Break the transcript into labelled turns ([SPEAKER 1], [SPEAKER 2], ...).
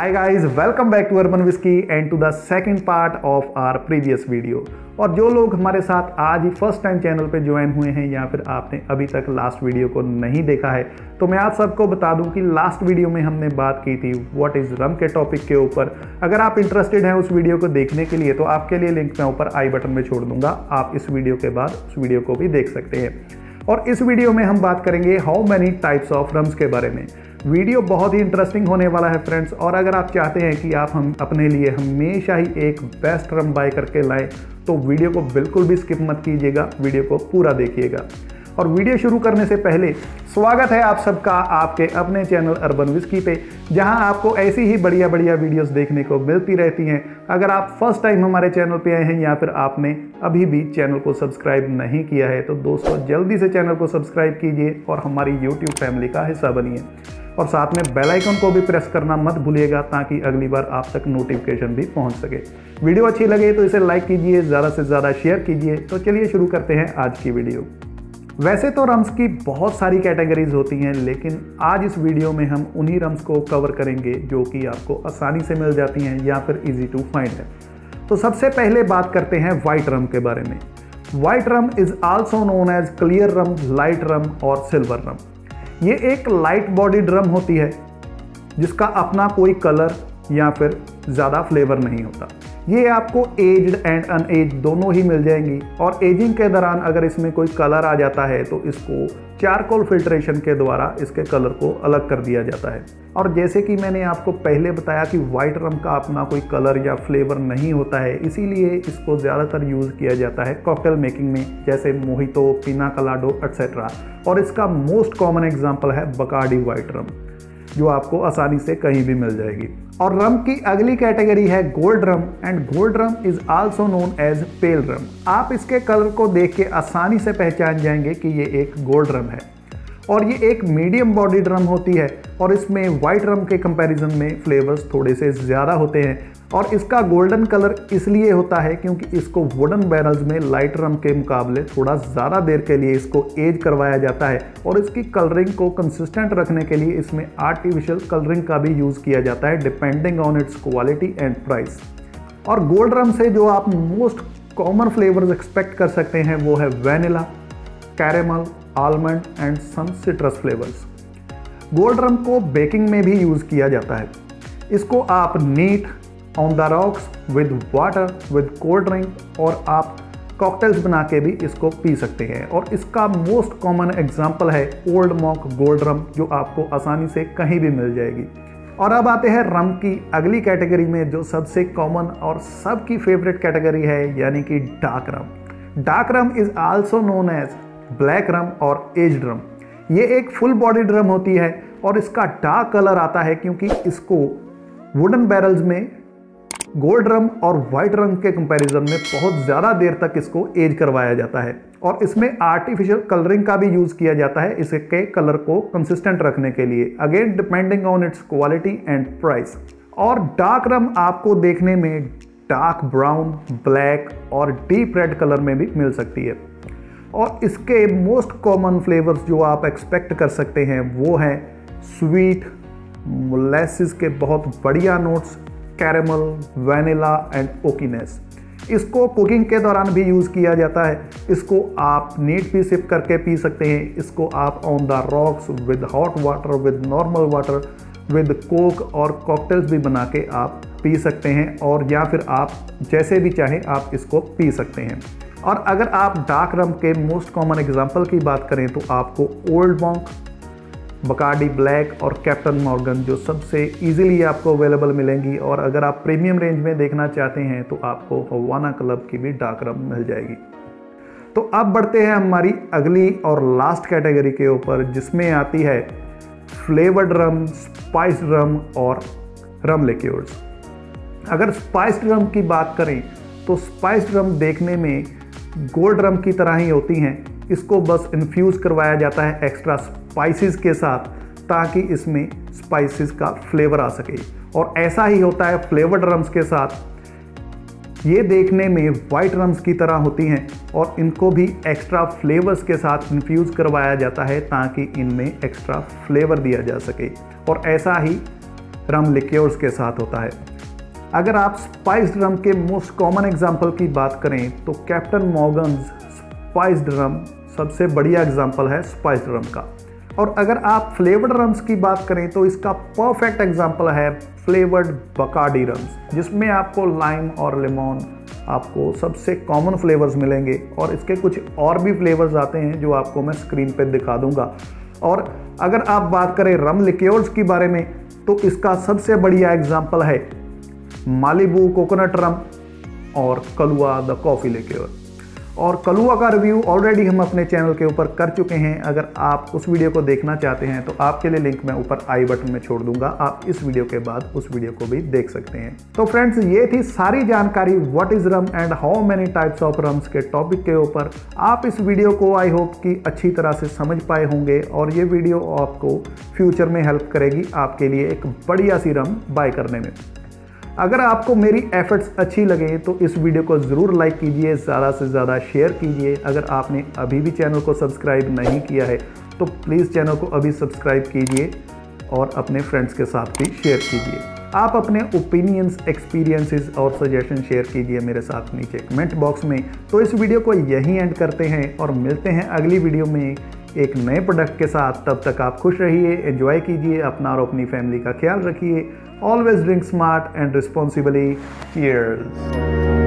[SPEAKER 1] Hi guys, welcome back to Urban Whiskey and to the second part of our previous video। और जो लोग हमारे साथ आज ही फर्स्ट टाइम चैनल पे ज्वाइन हुए हैं या फिर आपने अभी तक लास्ट वीडियो को नहीं देखा है तो मैं आप सबको बता दूं कि लास्ट वीडियो में हमने बात की थी व्हाट इज़ रम के टॉपिक के ऊपर। अगर आप इंटरेस्टेड हैं उस वीडियो को देखने के लिए तो आपके लिए लिंक मैं ऊपर आई बटन में छोड़ दूंगा, आप इस वीडियो के बाद उस वीडियो को भी देख सकते हैं। और इस वीडियो में हम बात करेंगे how many types of rums के बारे में। वीडियो बहुत ही इंटरेस्टिंग होने वाला है फ्रेंड्स, और अगर आप चाहते हैं कि आप हम अपने लिए हमेशा ही एक बेस्ट रम बाय करके लाएं तो वीडियो को बिल्कुल भी स्किप मत कीजिएगा, वीडियो को पूरा देखिएगा। और वीडियो शुरू करने से पहले स्वागत है आप सबका आपके अपने चैनल अर्बन विस्की पे, जहां आपको ऐसी ही बढ़िया बढ़िया वीडियोस देखने को मिलती रहती हैं। अगर आप फर्स्ट टाइम हमारे चैनल पे आए हैं या फिर आपने अभी भी चैनल को सब्सक्राइब नहीं किया है तो दोस्तों जल्दी से चैनल को सब्सक्राइब कीजिए और हमारी यूट्यूब फैमिली का हिस्सा बनिए, और साथ में बेल आइकन को भी प्रेस करना मत भूलिएगा ताकि अगली बार आप तक नोटिफिकेशन भी पहुंच सके। वीडियो अच्छी लगे तो इसे लाइक कीजिए, ज़्यादा से ज़्यादा शेयर कीजिए। तो चलिए शुरू करते हैं आज की वीडियो। वैसे तो रम्स की बहुत सारी कैटेगरीज होती हैं, लेकिन आज इस वीडियो में हम उन्हीं रम्स को कवर करेंगे जो कि आपको आसानी से मिल जाती हैं या फिर इजी टू फाइंड है। तो सबसे पहले बात करते हैं वाइट रम के बारे में। White rum is also known as clear rum, light rum और सिल्वर रम। ये एक लाइट बॉडीड रम होती है जिसका अपना कोई कलर या फिर ज़्यादा फ्लेवर नहीं होता। ये आपको एज्ड एंड अनएज्ड दोनों ही मिल जाएंगी, और एजिंग के दौरान अगर इसमें कोई कलर आ जाता है तो इसको चारकोल फिल्ट्रेशन के द्वारा इसके कलर को अलग कर दिया जाता है। और जैसे कि मैंने आपको पहले बताया कि वाइट रम का अपना कोई कलर या फ्लेवर नहीं होता है, इसीलिए इसको ज़्यादातर यूज़ किया जाता है कॉकटेल मेकिंग में, जैसे मोहितो, पिना कलाडो एट्सेट्रा। और इसका मोस्ट कॉमन एग्जाम्पल है बकार्डी वाइट रम, जो आपको आसानी से कहीं भी मिल जाएगी। और रम की अगली कैटेगरी है gold rum, and gold rum is also known as pale rum. आप इसके कलर को देख के आसानी से पहचान जाएंगे कि ये एक गोल्ड रम है, और ये एक मीडियम बॉडीड रम होती है, और इसमें वाइट रम के कंपैरिजन में फ्लेवर्स थोड़े से ज़्यादा होते हैं। और इसका गोल्डन कलर इसलिए होता है क्योंकि इसको वुडन बैरल्स में लाइट रम के मुकाबले थोड़ा ज़्यादा देर के लिए इसको एज करवाया जाता है, और इसकी कलरिंग को कंसिस्टेंट रखने के लिए इसमें आर्टिफिशियल कलरिंग का भी यूज़ किया जाता है depending on its quality and price. और गोल्ड रम से जो आप मोस्ट कॉमन फ्लेवर्स एक्सपेक्ट कर सकते हैं वो है vanilla, caramel, almond and some citrus flavours. Gold rum को बेकिंग में भी यूज़ किया जाता है। इसको आप neat, on the rocks, with water, with cold drink, और आप कॉकटेल्स बना के भी इसको पी सकते हैं। और इसका मोस्ट कॉमन एग्जांपल है ओल्ड मॉक गोल्ड रम, जो आपको आसानी से कहीं भी मिल जाएगी। और अब आते हैं रम की अगली कैटेगरी में, जो सबसे कॉमन और सबकी फेवरेट कैटेगरी है, यानी कि dark rum. Dark rum is also known as black rum और एज्ड रम। ये एक फुल बॉडीड रम होती है, और इसका डार्क कलर आता है क्योंकि इसको वुडन बैरल्स में गोल्ड रम और वाइट रम के कंपैरिजन में बहुत ज़्यादा देर तक इसको एज करवाया जाता है, और इसमें आर्टिफिशियल कलरिंग का भी यूज़ किया जाता है इसके कलर को कंसिस्टेंट रखने के लिए, again depending on its quality and price. और डार्क रम आपको देखने में डार्क ब्राउन, ब्लैक और डीप रेड कलर में भी मिल सकती है। और इसके मोस्ट कॉमन फ्लेवर्स जो आप एक्सपेक्ट कर सकते हैं वो हैं स्वीट, मोलेसिस के बहुत बढ़िया notes, caramel, vanilla and oakiness. इसको कुकिंग के दौरान भी यूज़ किया जाता है। इसको आप नीट भी सिप करके पी सकते हैं। इसको आप on the rocks, with hot water, with normal water, with Coke और कॉकटेल्स भी बना के आप पी सकते हैं, और या फिर आप जैसे भी चाहें आप इसको पी सकते हैं। और अगर आप डार्क रम के मोस्ट कॉमन एग्जाम्पल की बात करें तो आपको ओल्ड मॉन्क, बकार्डी ब्लैक और कैप्टन मॉर्गन जो सबसे इजीली आपको अवेलेबल मिलेंगी। और अगर आप प्रीमियम रेंज में देखना चाहते हैं तो आपको हवाना क्लब की भी डार्क रम मिल जाएगी। तो अब बढ़ते हैं हमारी अगली और लास्ट कैटेगरी के ऊपर, जिसमें आती है फ्लेवर्ड रम, स्पाइस्ड रम और रम लिक्योर्स। अगर स्पाइस्ड रम की बात करें तो स्पाइस्ड रम देखने में गोल्ड रम की तरह ही होती हैं। इसको बस इन्फ्यूज़ करवाया जाता है एक्स्ट्रा स्पाइसेस के साथ, ताकि इसमें स्पाइसेस का फ्लेवर आ सके। और ऐसा ही होता है फ्लेवर्ड रम्स के साथ। ये देखने में वाइट रम्स की तरह होती हैं, और इनको भी एक्स्ट्रा फ्लेवर्स के साथ इन्फ्यूज़ करवाया जाता है ताकि इनमें एक्स्ट्रा फ्लेवर दिया जा सके। और ऐसा ही रम लिक्योर्स के साथ होता है। अगर आप स्पाइस्ड रम के मोस्ट कॉमन एग्जांपल की बात करें तो कैप्टन मॉर्गन्स स्पाइस्ड रम सबसे बढ़िया एग्जांपल है स्पाइस्ड रम का। और अगर आप फ्लेवर्ड रम्स की बात करें तो इसका परफेक्ट एग्जांपल है फ्लेवर्ड बकार्डी रम्स, जिसमें आपको लाइम और लेमन आपको सबसे कॉमन फ्लेवर्स मिलेंगे और इसके कुछ और भी फ्लेवर्स आते हैं जो आपको मैं स्क्रीन पे दिखा दूंगा। और अगर आप बात करें रम लिक्योर्स के बारे में तो इसका सबसे बढ़िया एग्जांपल है मालिबू कोकोनट रम और कलुआ द कॉफ़ी लिक्योर। और कलुआ का रिव्यू ऑलरेडी हम अपने चैनल के ऊपर कर चुके हैं। अगर आप उस वीडियो को देखना चाहते हैं तो आपके लिए लिंक मैं ऊपर आई बटन में छोड़ दूंगा, आप इस वीडियो के बाद उस वीडियो को भी देख सकते हैं। तो फ्रेंड्स, ये थी सारी जानकारी what is rum and how many types of rums के टॉपिक के ऊपर। आप इस वीडियो को आई होप कि अच्छी तरह से समझ पाए होंगे और ये वीडियो आपको फ्यूचर में हेल्प करेगी आपके लिए एक बढ़िया सी रम बाय करने में। अगर आपको मेरी एफर्ट्स अच्छी लगे तो इस वीडियो को ज़रूर लाइक कीजिए, ज़्यादा से ज़्यादा शेयर कीजिए। अगर आपने अभी भी चैनल को सब्सक्राइब नहीं किया है तो प्लीज़ चैनल को अभी सब्सक्राइब कीजिए और अपने फ्रेंड्स के साथ भी शेयर कीजिए। आप अपने ओपिनियंस, एक्सपीरियंसेस और सजेशन शेयर कीजिए मेरे साथ नीचे कमेंट बॉक्स में। तो इस वीडियो को यहीं एंड करते हैं और मिलते हैं अगली वीडियो में एक नए प्रोडक्ट के साथ। तब तक आप खुश रहिए, एंजॉय कीजिए, अपना और अपनी फैमिली का ख्याल रखिए। Always drink smart and responsibly. Cheers.